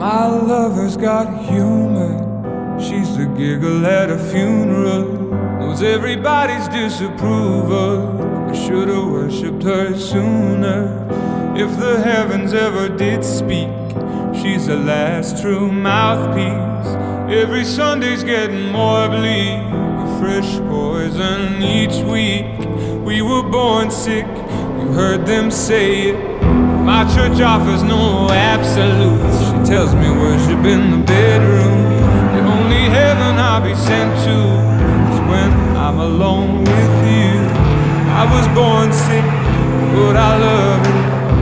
My lover's got humor. She's the giggle at a funeral. Knows everybody's disapproval. I should've worshipped her sooner. If the heavens ever did speak, she's the last true mouthpiece. Every Sunday's getting more bleak, a fresh poison each week. We were born sick, you heard them say it. My church offers no absolutes. She tells me worship in the bedroom. The only heaven I'll be sent to is when I'm alone with you. I was born sick, but I love it.